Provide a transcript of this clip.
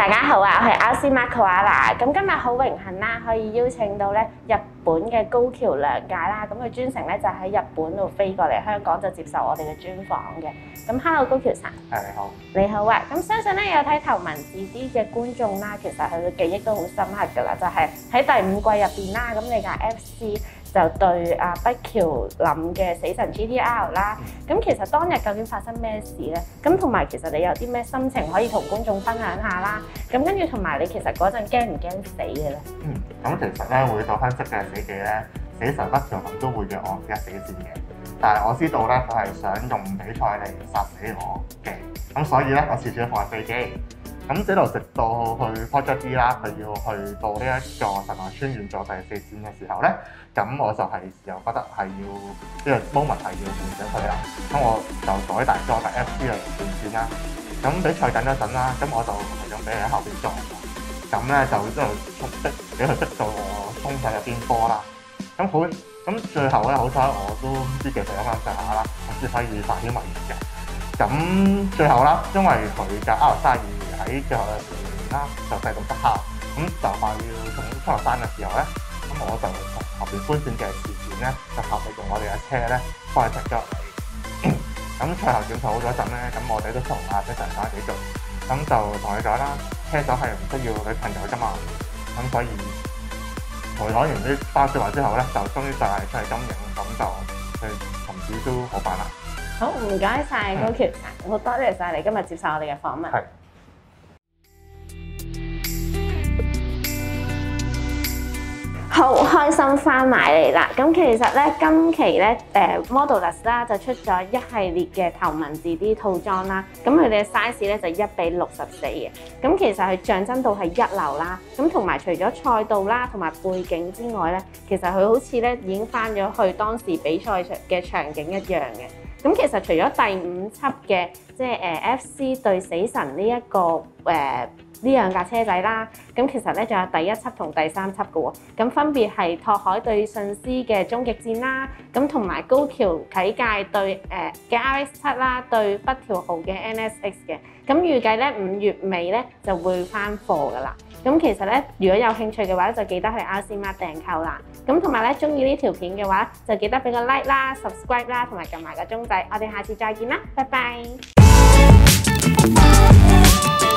大家好啊，我係 RC Marco 啦。咁今日好榮幸啦，可以邀請到咧日本嘅高橋良介啦。咁佢專程咧就喺日本度飛過嚟香港，就接受我哋嘅專訪嘅。咁 Hello 高橋さん， 你好。 你好啊。咁相信咧有睇頭文字 D 嘅觀眾啦，其實佢嘅記憶都好深刻㗎啦，就係喺第5季入邊啦。咁你嘅 FC 就對阿北橋林嘅死神 GTR 啦。咁其實當日究竟發生咩事咧？咁同埋其實你有啲咩心情可以同觀眾分享下啦？咁跟住同埋你其實嗰陣驚唔驚死嘅咧？ 咁其實咧會到分析嘅死記咧，死神北橋林都會約我一死線嘅。但係我知道咧，佢係想用比賽嚟殺死我嘅。咁所以咧，我次次都放喺飛機。咁直到去 Project D 啦，佢要去到呢一個神奈川縣做第4戰嘅時候咧，咁我就係時候覺得係要呢個 moment 係要換咗佢啦。咁我就改大咗第 FC 嚟換線啦。咁比賽緊嗰陣啦，咁我就係咁俾佢喺後邊撞，咁咧就一路俾佢逼到我衝上入邊波啦。咁最後咧，好彩我都知技術有翻上下啦，我先可以化險為夷嘅。咁最後啦，因為佢嘅 R32喺最後嘅時段啦，就製到失效，咁就快要衝落山嘅時候咧，咁我就同後邊搬線嘅事件咧，就合力用我哋嘅車咧幫佢停咗落嚟。咁賽後檢討咗陣咧，咁我哋都同阿車神講幾句，咁就同佢講啦，車手係唔需要女朋友㗎嘛，咁所以同佢講完呢番説話之後咧，就終於就係出嚟金影，咁就佢從此都好辦啦。 好，唔該晒高橋さん，好多謝晒你今日接受我哋嘅訪問。 係。 好開心翻埋嚟啦！咁其實咧，今期咧Modulus 啦就出咗一系列嘅頭文字 D 套裝啦。咁佢哋嘅 size 咧就1:64嘅。咁其實佢象徵到係一流啦。咁同埋除咗賽道啦同埋背景之外咧，其實佢好似咧已經翻咗去當時比賽嘅場景一樣嘅。咁其實除咗第5輯嘅即係FC 對死神呢一個呢兩架車仔啦，咁其實咧仲有第1輯同第3輯嘅喎，咁分別係拓海對信司嘅終極戰啦，咁同埋高橋啟介對嘅 RX7 啦對北條豪嘅 NSX 嘅，咁預計咧5月尾咧就會翻貨㗎啦。咁其實咧，如果有興趣嘅話，就記得去 RC Mart 訂購啦。咁同埋咧，中意呢條片嘅話，就記得俾個 like 啦、subscribe 啦，同埋撳埋個鐘仔。我哋下次再見啦，拜拜。